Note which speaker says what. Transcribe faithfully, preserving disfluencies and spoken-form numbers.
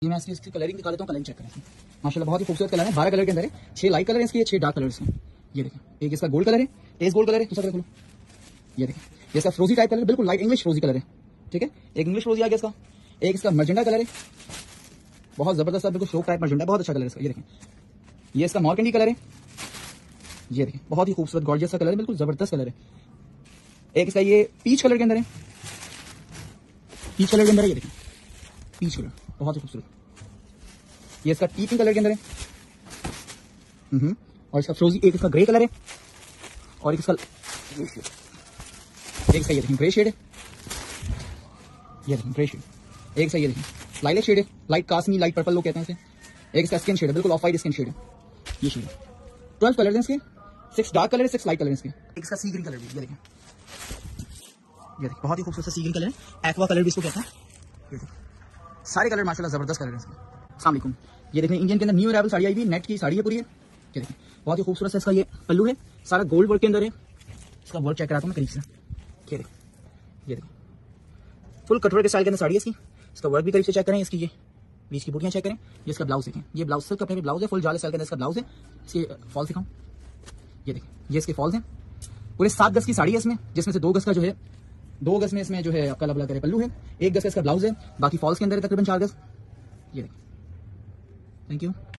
Speaker 1: ये मैं इसकी कलरिंग दिखा देता हूँ, कलरिंग चेक करें। माशाल्लाह बहुत ही खूबसूरत कलर है, बारह कलर के अंदर है, छह लाइट कलर है इसके, छह डार्क कलर इसके। ये देखें, एक इसका गोल्ड कलर है, टेस्ट गोल्ड कलर है, दूसरा कलर खोलो। ये देखें, ये इसका फ्रोजी टाइप कलर, बिल्कुल लाइट इंग्लिश फ्रोजी कलर है, ठीक है। एक इंग्लिश फ्रोजी आ गया इसका, एक इसका मर्जेंडा कलर है, बहुत जबरदस्त, बिल्कुल शोक टाइप मर्जेंडा, बहुत अच्छा कलर है इसका। ये देखें, ये इसका मॉर्केंडी कलर है, ये देखें बहुत ही खूबसूरत गॉर्जियस सा कलर है, बिल्कुल जबरदस्त कलर है। एक इसका ये पीच कलर के अंदर है, पीच कलर के अंदर है, ये देखें पीच कलर बहुत ही खूबसूरत। ये इसका टी पिंक कलर के अंदर है, हम्म और इसका फ्रोजी, एक इसका ग्रे कलर है, और एक इसका एक इसका ये देखें ग्रे शेड है, ये देखें ग्रे शेड। एक इसका ये देखें लाइलेट शेड है, लाइट कास्मी, लाइट पर्पल लोग कहते हैं इसे। एक इसका स्किन शेड है, बिल्कुल ऑफ वाइट स्किन शेड है, ये शेड है। ट्वेल्व कलर है इसके, सिक्स डार्क कलर है, सिक्स लाइट कलर है इसके। एक इसका सी ग्रीन कलर भी, ये देखें, ये देखें बहुत ही खूबसूरत सी ग्रीन कलर है, एक्वा कलर भी इसको कहते हैं। ये देखें सारे कलर माशाल्लाह जबरदस्त कलर है इसके। अस्सलाम वालेकुम, ये देखें इंडियन के अंदर न्यू अराइवल साड़ी आई हुई, नेट की साड़ी है पूरी है। ये देखें बहुत ही खूबसूरत है, इसका ये पल्लू है, सारा गोल्ड वर्क के अंदर है। इसका वर्क चेक कराता हूँ मैं करीब से। ये देखें, ये देखें फुल कटवर्क के स्टाइल के अंदर साड़ी है इसकी। इसका वर्क भी करीब से चेक करें, इसकी ये बीच की बूटियां चेक करें। ये इसका ब्लाउज देखें, ये ब्लाउज सिल्क कपड़े में ब्लाउज है, फुल जाले स्टाइल के अंदर इसका ब्लाउज है। इसके फॉल्स दिखाऊं, ये देखें ये इसके फॉल्स हैं। पूरे सात गज की साड़ी है इसमें, जिसमें से दो गज का जो है, दो गज में इसमें जो है आपका लब लग पल्लू है, एक गज का इसका ब्लाउज है, बाकी फॉल्स के अंदर है तकरीबन चार गज। ये देखें, थैंक यू।